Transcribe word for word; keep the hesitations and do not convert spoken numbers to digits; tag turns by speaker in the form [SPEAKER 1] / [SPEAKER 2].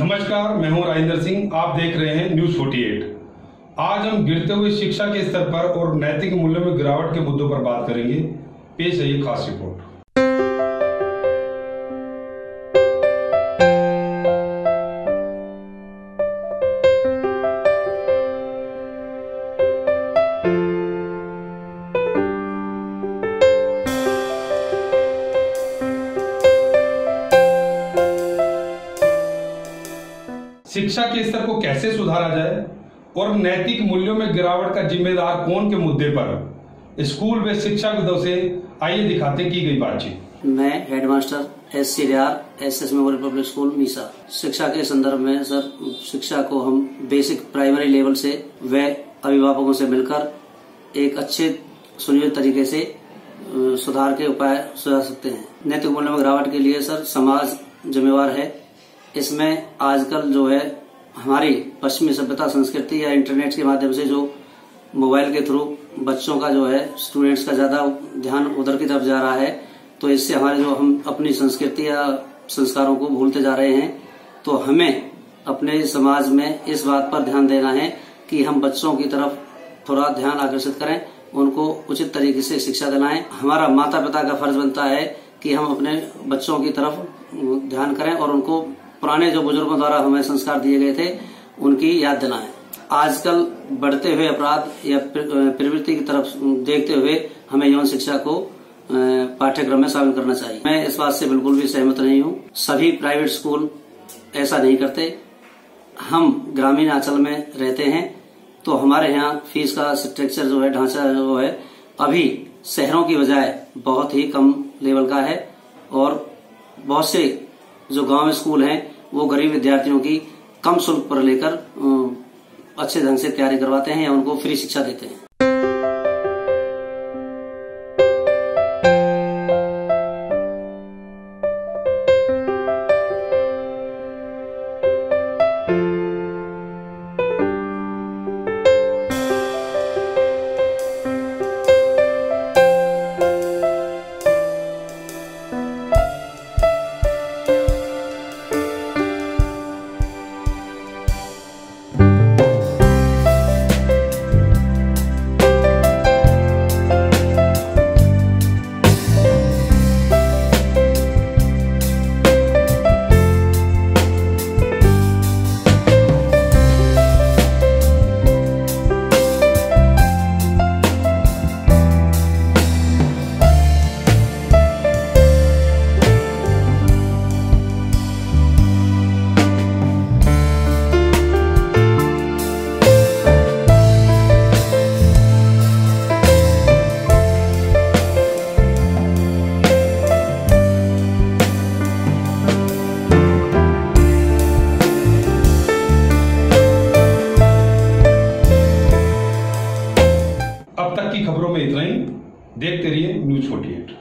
[SPEAKER 1] नमस्कार, मैं हूं राजेंद्र सिंह। आप देख रहे हैं न्यूज अड़तालीस। आज हम गिरते हुए शिक्षा के स्तर पर और नैतिक मूल्यों में गिरावट के मुद्दों पर बात करेंगे। पेश है ये खास रिपोर्ट। शिक्षा के स्तर को कैसे सुधारा जाए और नैतिक मूल्यों में गिरावट का जिम्मेदार कौन के मुद्दे पर स्कूल व शिक्षाविदों से आइए दिखाते की गई बातचीत।
[SPEAKER 2] मैं headmaster S C R S S memorial public school मीसा। शिक्षा के संदर्भ में सर, शिक्षा को हम बेसिक प्राइमरी लेवल से व अभिभावकों से मिलकर एक अच्छे सुनियोजित तरीके से सुधार के उपाय सुझा सकते हैं। नैतिक मूल्यों में गिरावट के लिए सर समाज जिम्मेवार है। इसमें आजकल जो है हमारी पश्चिमी सभ्यता संस्कृति या इंटरनेट के माध्यम से जो मोबाइल के थ्रू बच्चों का जो है स्टूडेंट्स का ज्यादा ध्यान उधर की तरफ जा रहा है, तो इससे हमारे जो हम अपनी संस्कृति या संस्कारों को भूलते जा रहे हैं। तो हमें अपने समाज में इस बात पर ध्यान देना है कि हम बच्चों की तरफ थोड़ा ध्यान आकर्षित करें, उनको उचित तरीके से शिक्षा दिलाएं। हमारा माता पिता का फर्ज बनता है कि हम अपने बच्चों की तरफ ध्यान करें और उनको पुराने जो बुजुर्गों द्वारा हमें संस्कार दिए गए थे उनकी याद दिलाएं। आजकल बढ़ते हुए अपराध या प्रवृत्ति की तरफ देखते हुए हमें यौन शिक्षा को पाठ्यक्रम में शामिल करना चाहिए। मैं इस बात से बिल्कुल भी सहमत नहीं हूँ। सभी प्राइवेट स्कूल ऐसा नहीं करते। हम ग्रामीण अंचल में रहते हैं, तो हमारे यहाँ फीस का स्ट्रक्चर जो है, ढांचा जो है, अभी शहरों की बजाय बहुत ही कम लेवल का है और बहुत से जो गांव स्कूल हैं वो गरीब विद्यार्थियों की कम शुल्क पर लेकर अच्छे ढंग से तैयारी करवाते हैं या उनको फ्री शिक्षा देते हैं।
[SPEAKER 1] अब तक की खबरों में इतना ही। देखते रहिए न्यूज अड़तालीस।